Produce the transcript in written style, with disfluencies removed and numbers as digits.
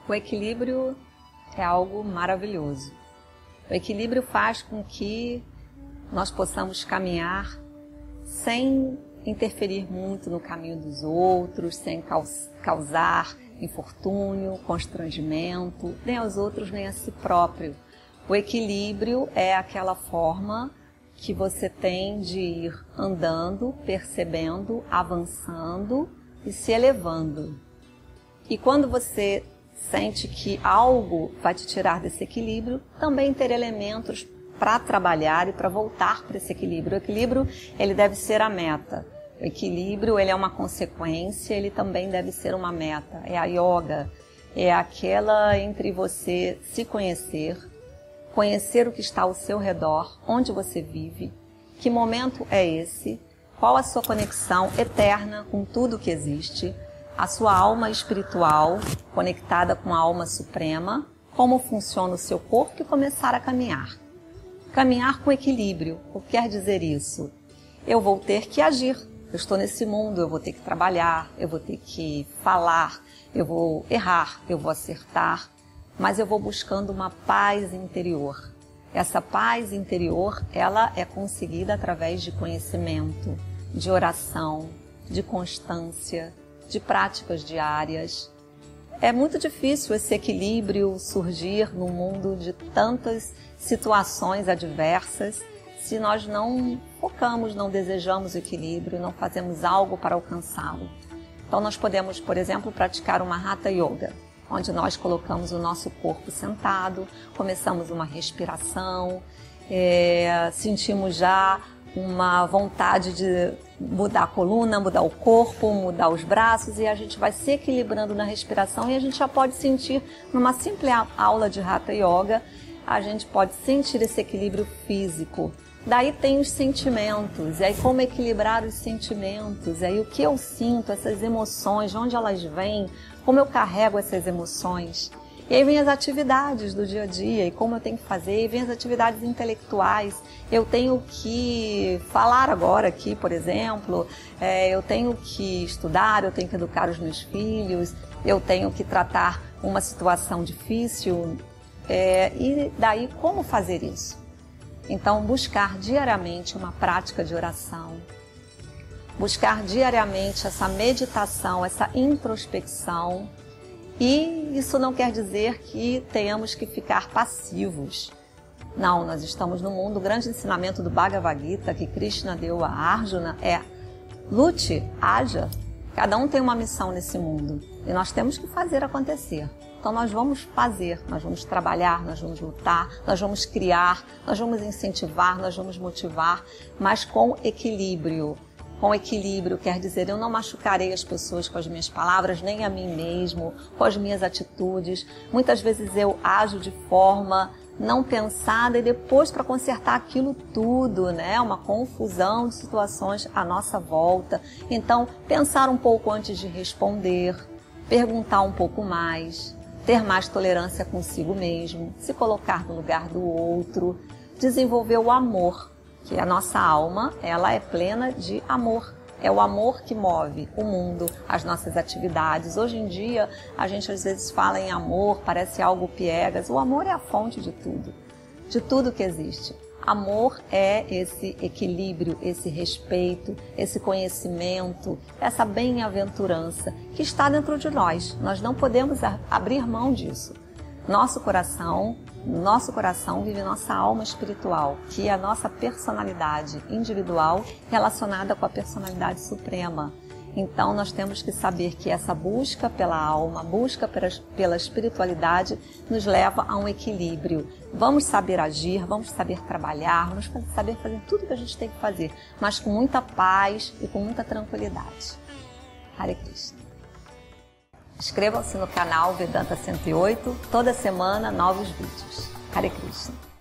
O equilíbrio é algo maravilhoso. O equilíbrio faz com que nós possamos caminhar sem interferir muito no caminho dos outros, sem causar infortúnio, constrangimento, nem aos outros, nem a si próprio. O equilíbrio é aquela forma que você tem de ir andando, percebendo, avançando e se elevando. E quando você sente que algo vai te tirar desse equilíbrio, também ter elementos para trabalhar e para voltar para esse equilíbrio. O equilíbrio, ele deve ser a meta. O equilíbrio, ele é uma consequência, ele também deve ser uma meta. É a yoga, é aquela entre você se conhecer, conhecer o que está ao seu redor, onde você vive, que momento é esse, qual a sua conexão eterna com tudo que existe, a sua alma espiritual conectada com a alma suprema, como funciona o seu corpo e começar a caminhar. Caminhar com equilíbrio, o que quer dizer isso? Eu vou ter que agir. Eu estou nesse mundo, eu vou ter que trabalhar, eu vou ter que falar, eu vou errar, eu vou acertar, mas eu vou buscando uma paz interior. Essa paz interior, ela é conseguida através de conhecimento, de oração, de constância, de práticas diárias. É muito difícil esse equilíbrio surgir no mundo de tantas situações adversas, se nós não focamos, não desejamos o equilíbrio, não fazemos algo para alcançá-lo. Então nós podemos, por exemplo, praticar uma Hatha Yoga, onde nós colocamos o nosso corpo sentado, começamos uma respiração, sentimos já uma vontade de mudar a coluna, mudar o corpo, mudar os braços, e a gente vai se equilibrando na respiração, e a gente já pode sentir, numa simples aula de Hatha Yoga, a gente pode sentir esse equilíbrio físico. Daí tem os sentimentos, e aí como equilibrar os sentimentos, e aí o que eu sinto, essas emoções, de onde elas vêm, como eu carrego essas emoções. E aí vem as atividades do dia a dia, e como eu tenho que fazer, e vem as atividades intelectuais. Eu tenho que falar agora aqui, por exemplo, eu tenho que estudar, eu tenho que educar os meus filhos, eu tenho que tratar uma situação difícil, e daí como fazer isso? Então, buscar diariamente uma prática de oração, buscar diariamente essa meditação, essa introspecção. E isso não quer dizer que tenhamos que ficar passivos. Não, nós estamos no mundo, o grande ensinamento do Bhagavad Gita que Krishna deu a Arjuna é: lute, haja. Cada um tem uma missão nesse mundo e nós temos que fazer acontecer. Então nós vamos fazer, nós vamos trabalhar, nós vamos lutar, nós vamos criar, nós vamos incentivar, nós vamos motivar, mas com equilíbrio. Com equilíbrio quer dizer, eu não machucarei as pessoas com as minhas palavras, nem a mim mesmo, com as minhas atitudes. Muitas vezes eu ajo de forma não pensada e depois para consertar aquilo tudo, né? Uma confusão de situações à nossa volta. Então, pensar um pouco antes de responder, perguntar um pouco mais, ter mais tolerância consigo mesmo, se colocar no lugar do outro, desenvolver o amor, que a nossa alma, ela é plena de amor. É o amor que move o mundo, as nossas atividades. Hoje em dia, a gente às vezes fala em amor, parece algo piegas. O amor é a fonte de tudo que existe. Amor é esse equilíbrio, esse respeito, esse conhecimento, essa bem-aventurança que está dentro de nós. Nós não podemos abrir mão disso. Nosso coração vive nossa alma espiritual, que é a nossa personalidade individual relacionada com a personalidade suprema. Então nós temos que saber que essa busca pela alma, busca pela espiritualidade nos leva a um equilíbrio. Vamos saber agir, vamos saber trabalhar, vamos saber fazer tudo o que a gente tem que fazer, mas com muita paz e com muita tranquilidade. Hare Krishna. Inscrevam-se no canal Vedanta 108, toda semana novos vídeos. Hare Krishna.